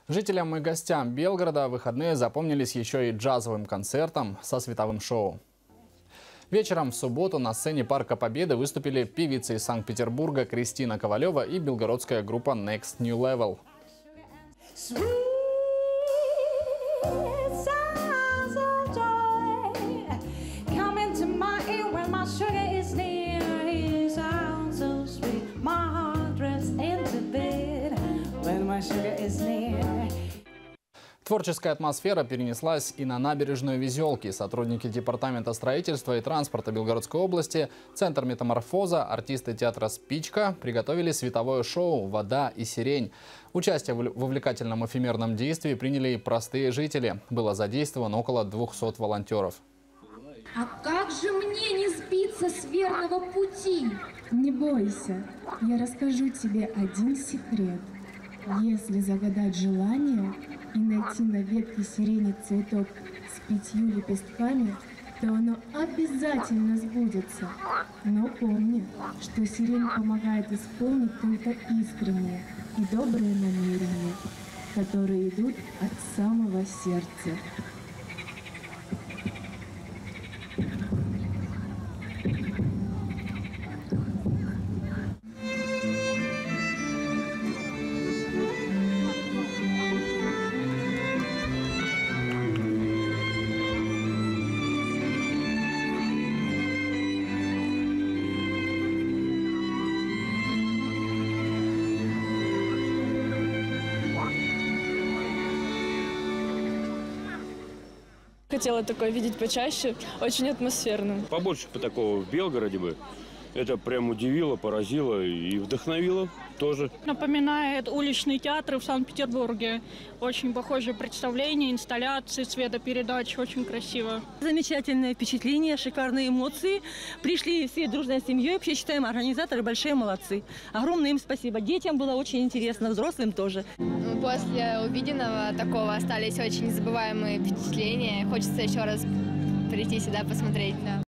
Жителям и гостям Белгорода выходные запомнились еще и джазовым концертом со световым шоу. Вечером в субботу на сцене Парка Победы выступили певица из Санкт-Петербурга Кристина Ковалева и белгородская группа Next New Level. Творческая атмосфера перенеслась и на набережную Везелки. Сотрудники Департамента строительства и транспорта Белгородской области, Центр метаморфоза, артисты театра «Спичка» приготовили световое шоу «Вода и сирень». Участие в увлекательном эфемерном действии приняли и простые жители. Было задействовано около 200 волонтеров. А как же мне не сбиться с верного пути? Не бойся, я расскажу тебе один секрет. Если загадать желание и найти на ветке сирени цветок с 5 лепестками, то оно обязательно сбудется. Но помни, что сирень помогает исполнить только искренние и добрые намерения, которые идут от самого сердца. Хотела такое видеть почаще, очень атмосферно. Побольше такого в Белгороде бы. Это прям удивило, поразило и вдохновило тоже. Напоминает уличные театры в Санкт-Петербурге. Очень похожие представления, инсталляции, цветопередачи. Очень красиво. Замечательное впечатление, шикарные эмоции. Пришли всей дружной семьей. Вообще считаем, организаторы большие молодцы. Огромное им спасибо. Детям было очень интересно, взрослым тоже. После увиденного такого остались очень незабываемые впечатления. Хочется еще раз прийти сюда посмотреть. Да.